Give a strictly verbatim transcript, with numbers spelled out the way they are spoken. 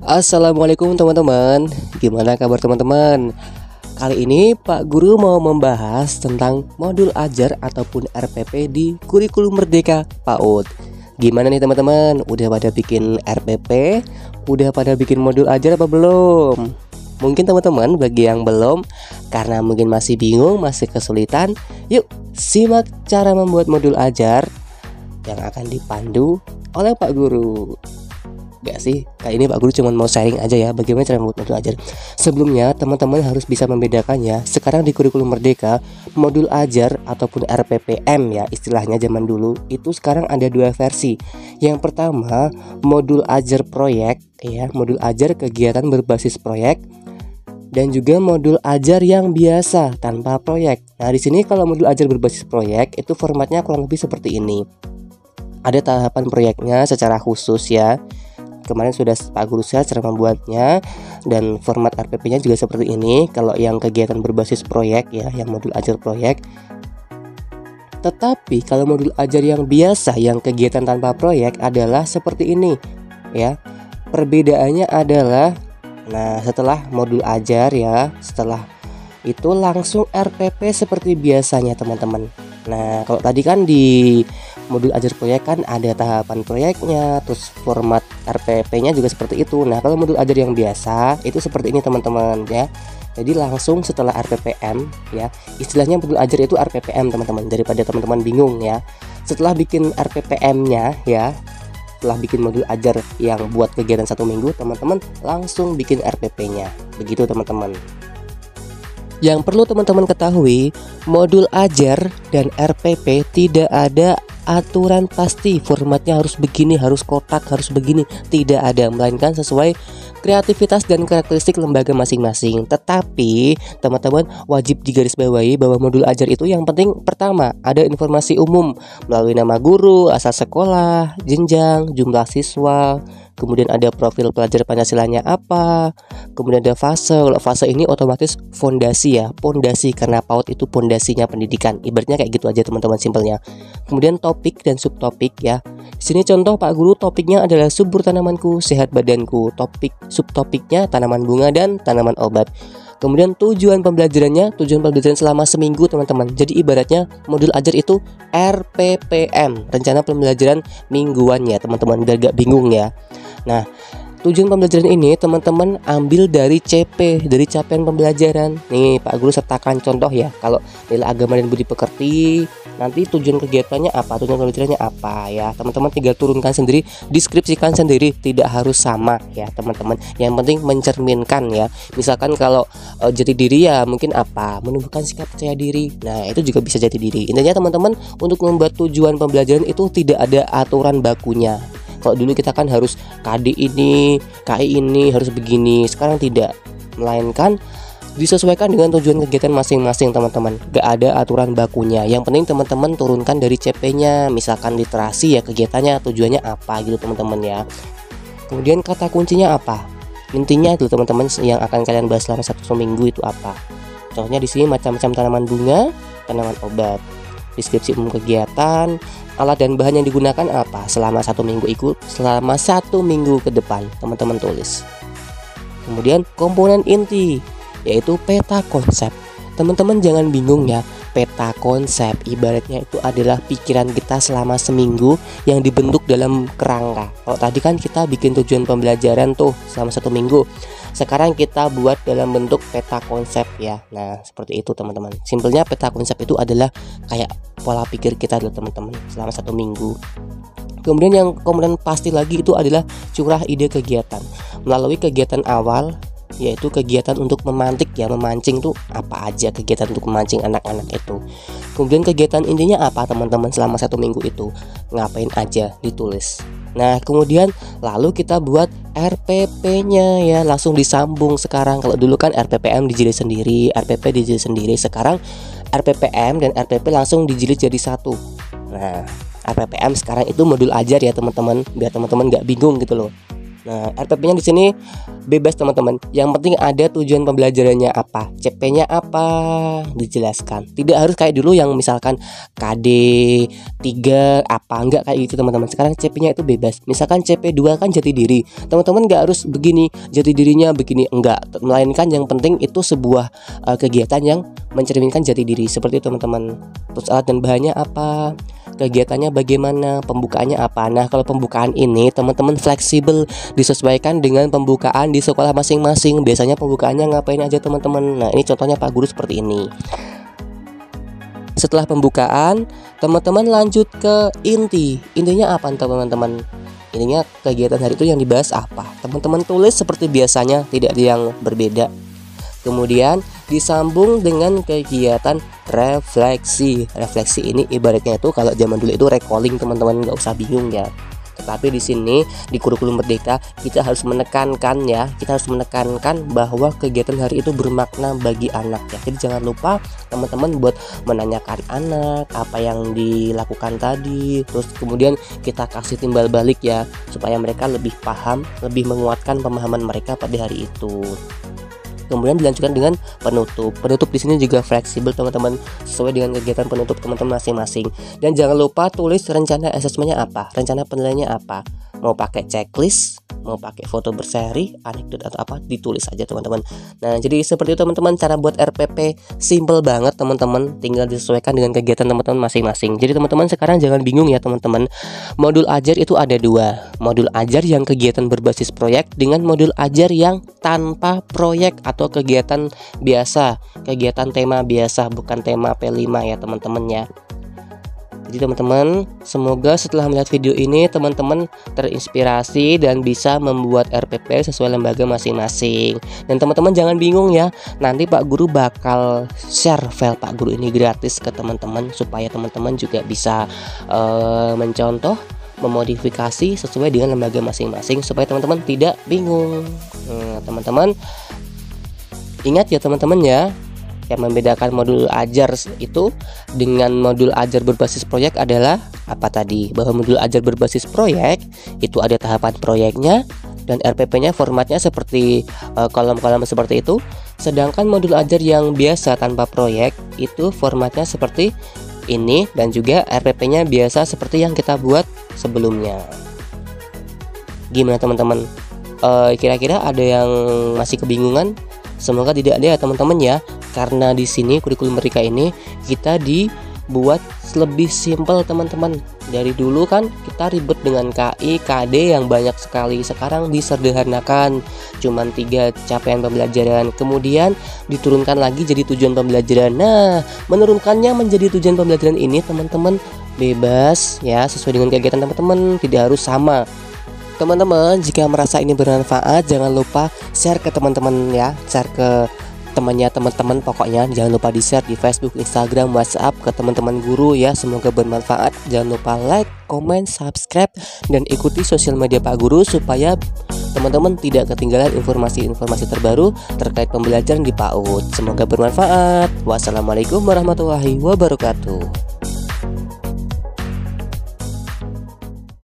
Assalamualaikum teman-teman. Gimana kabar teman-teman? Kali ini Pak Guru mau membahas tentang modul ajar ataupun R P P di Kurikulum Merdeka PAUD. Gimana nih teman-teman? Udah pada bikin R P P? Udah pada bikin modul ajar apa belum? Mungkin teman-teman bagi yang belum, karena mungkin masih bingung, masih kesulitan, yuk simak cara membuat modul ajar yang akan dipandu oleh Pak Guru. Gak sih, kali ini Pak Guru cuma mau sharing aja ya bagaimana cara membuat modul ajar. Sebelumnya teman-teman harus bisa membedakannya. Sekarang di Kurikulum Merdeka, modul ajar ataupun R P P M ya istilahnya zaman dulu, itu sekarang ada dua versi. Yang pertama, modul ajar proyek ya, modul ajar kegiatan berbasis proyek, dan juga modul ajar yang biasa tanpa proyek. Nah, di sini kalau modul ajar berbasis proyek itu formatnya kurang lebih seperti ini. Ada tahapan proyeknya secara khusus ya. Kemarin sudah Pak Guru share cara membuatnya, dan format R P P-nya juga seperti ini. Kalau yang kegiatan berbasis proyek ya, yang modul ajar proyek. Tetapi kalau modul ajar yang biasa, yang kegiatan tanpa proyek adalah seperti ini ya. Perbedaannya adalah, nah setelah modul ajar ya, setelah itu langsung R P P seperti biasanya teman-teman. Nah kalau tadi kan di modul ajar proyek kan ada tahapan proyeknya, terus format R P P-nya juga seperti itu. Nah kalau modul ajar yang biasa itu seperti ini teman-teman ya. Jadi langsung setelah R P P M ya, istilahnya modul ajar itu R P P M teman-teman, daripada teman-teman bingung ya. Setelah bikin R P P M-nya ya, setelah bikin modul ajar yang buat kegiatan satu minggu, teman-teman langsung bikin R P P-nya. Begitu teman-teman. Yang perlu teman-teman ketahui, modul ajar dan R P P tidak ada aturan pasti formatnya harus begini, harus kotak, harus begini. Tidak ada, melainkan sesuai kreativitas dan karakteristik lembaga masing-masing. Tetapi teman-teman wajib digarisbawahi bahwa modul ajar itu yang penting pertama ada informasi umum melalui nama guru, asal sekolah, jenjang, jumlah siswa, kemudian ada profil pelajar Pancasilanya apa, kemudian ada fase. Kalau fase ini otomatis fondasi ya, pondasi, karena PAUD itu pondasinya pendidikan. Ibaratnya kayak gitu aja teman-teman, simpelnya. Kemudian topik dan subtopik ya. Di sini contoh Pak Guru, topiknya adalah subur tanamanku, sehat badanku. Topik subtopiknya tanaman bunga dan tanaman obat. Kemudian tujuan pembelajarannya, tujuan pembelajaran selama seminggu teman-teman. Jadi ibaratnya modul ajar itu R P P M, rencana pembelajaran mingguan ya teman-teman, biar gak bingung ya. Nah, tujuan pembelajaran ini teman-teman ambil dari C P, dari capaian pembelajaran. Nih Pak Guru sertakan contoh ya. Kalau nilai agama dan budi pekerti, nanti tujuan kegiatannya apa, tujuan pembelajarannya apa ya. Teman-teman tinggal turunkan sendiri, deskripsikan sendiri, tidak harus sama ya teman-teman. Yang penting mencerminkan ya. Misalkan kalau e, jati diri ya mungkin apa, menumbuhkan sikap percaya diri. Nah itu juga bisa jati diri. Intinya teman-teman untuk membuat tujuan pembelajaran itu tidak ada aturan bakunya. Kalau dulu kita kan harus K D ini, K I ini harus begini. Sekarang tidak, melainkan disesuaikan dengan tujuan kegiatan masing-masing teman-teman. Gak ada aturan bakunya. Yang penting teman-teman turunkan dari C P-nya. Misalkan literasi ya kegiatannya, tujuannya apa gitu teman-teman ya. Kemudian kata kuncinya apa? Intinya itu teman-teman yang akan kalian bahas selama satu minggu itu apa. Contohnya di sini macam-macam tanaman bunga, tanaman obat. Deskripsi umum kegiatan, alat dan bahan yang digunakan apa selama satu minggu ikut, selama satu minggu ke depan teman-teman tulis. Kemudian komponen inti, yaitu peta konsep. Teman-teman jangan bingung ya, peta konsep ibaratnya itu adalah pikiran kita selama seminggu yang dibentuk dalam kerangka. Kalau tadi kan kita bikin tujuan pembelajaran tuh selama satu minggu, sekarang kita buat dalam bentuk peta konsep ya. Nah seperti itu teman-teman. Simpelnya peta konsep itu adalah kayak pola pikir kita dulu teman-teman selama satu minggu. Kemudian yang kemudian pasti lagi itu adalah curah ide kegiatan melalui kegiatan awal, yaitu kegiatan untuk memantik ya, memancing tuh apa aja kegiatan untuk memancing anak-anak itu. Kemudian kegiatan intinya apa teman-teman selama satu minggu itu, ngapain aja ditulis. Nah kemudian lalu kita buat R P P-nya ya, langsung disambung sekarang. Kalau dulu kan R P P M dijilid sendiri, R P P dijilid sendiri. Sekarang R P P M dan R P P langsung dijilid jadi satu. Nah R P P M sekarang itu modul ajar ya teman-teman, biar teman-teman gak bingung gitu loh. Nah, R P P-nya di sini bebas teman-teman. Yang penting ada tujuan pembelajarannya apa, C P-nya apa, dijelaskan. Tidak harus kayak dulu yang misalkan K D tiga apa, enggak kayak gitu teman-teman. Sekarang C P-nya itu bebas. Misalkan C P dua kan jati diri. Teman-teman enggak harus begini, jati dirinya begini, enggak. Melainkan yang penting itu sebuah uh, kegiatan yang mencerminkan jati diri. Seperti itu teman-teman. Terus alat dan bahannya apa, kegiatannya bagaimana, pembukaannya apa. Nah, kalau pembukaan ini teman-teman fleksibel, disesuaikan dengan pembukaan di sekolah masing-masing. Biasanya pembukaannya ngapain aja teman-teman. Nah, ini contohnya Pak Guru seperti ini. Setelah pembukaan, teman-teman lanjut ke inti. Intinya apa teman-teman? Intinya kegiatan hari itu yang dibahas apa. Teman-teman tulis seperti biasanya, tidak ada yang berbeda. Kemudian disambung dengan kegiatan refleksi. Refleksi ini ibaratnya itu kalau zaman dulu itu recalling teman-teman, nggak usah bingung ya. Tetapi di sini di kurikulum Merdeka kita harus menekankan ya, kita harus menekankan bahwa kegiatan hari itu bermakna bagi anak ya. Jadi jangan lupa teman-teman buat menanyakan anak apa yang dilakukan tadi, terus kemudian kita kasih timbal balik ya, supaya mereka lebih paham, lebih menguatkan pemahaman mereka pada hari itu. Kemudian dilanjutkan dengan penutup. Penutup di sini juga fleksibel teman-teman, sesuai dengan kegiatan penutup teman-teman masing-masing. Dan jangan lupa tulis rencana asesmennya apa, rencana penilaiannya apa. Mau pakai checklist, mau pakai foto berseri, anekdot atau apa, ditulis aja teman-teman. Nah, jadi seperti itu teman-teman cara buat R P P, simple banget teman-teman, tinggal disesuaikan dengan kegiatan teman-teman masing-masing. Jadi teman-teman sekarang jangan bingung ya teman-teman. Modul ajar itu ada dua, modul ajar yang kegiatan berbasis proyek dengan modul ajar yang tanpa proyek atau kegiatan biasa, kegiatan tema biasa, bukan tema P lima ya teman-teman ya. Jadi teman-teman, semoga setelah melihat video ini teman-teman terinspirasi dan bisa membuat R P P sesuai lembaga masing-masing. Dan teman-teman jangan bingung ya, nanti Pak Guru bakal share file Pak Guru ini gratis ke teman-teman, supaya teman-teman juga bisa uh, mencontoh, memodifikasi sesuai dengan lembaga masing-masing, supaya teman-teman tidak bingung. Nah, teman-teman ingat ya teman-teman ya, yang membedakan modul ajar itu dengan modul ajar berbasis proyek adalah apa tadi? Bahwa modul ajar berbasis proyek itu ada tahapan proyeknya dan R P P-nya formatnya seperti uh, kolom-kolom seperti itu. Sedangkan modul ajar yang biasa tanpa proyek itu formatnya seperti ini, dan juga R P P-nya biasa seperti yang kita buat sebelumnya. Gimana teman-teman? Uh, kira-kira ada yang masih kebingungan? Semoga tidak ada ya teman-teman ya. Karena di sini kurikulum Merdeka ini kita dibuat lebih simpel teman-teman. Dari dulu kan kita ribet dengan K I, K D yang banyak sekali. Sekarang disederhanakan, cuman tiga capaian pembelajaran. Kemudian diturunkan lagi jadi tujuan pembelajaran. Nah, menurunkannya menjadi tujuan pembelajaran ini teman-teman bebas ya, sesuai dengan kegiatan teman-teman, tidak harus sama. Teman-teman, jika merasa ini bermanfaat, jangan lupa share ke teman-teman ya, share ke temannya teman-teman. Pokoknya jangan lupa di share di Facebook, Instagram, WhatsApp ke teman-teman guru ya. Semoga bermanfaat. Jangan lupa like, komen, subscribe, dan ikuti sosial media Pak Guru supaya teman-teman tidak ketinggalan informasi-informasi terbaru terkait pembelajaran di PAUD. Semoga bermanfaat. Wassalamualaikum warahmatullahi wabarakatuh.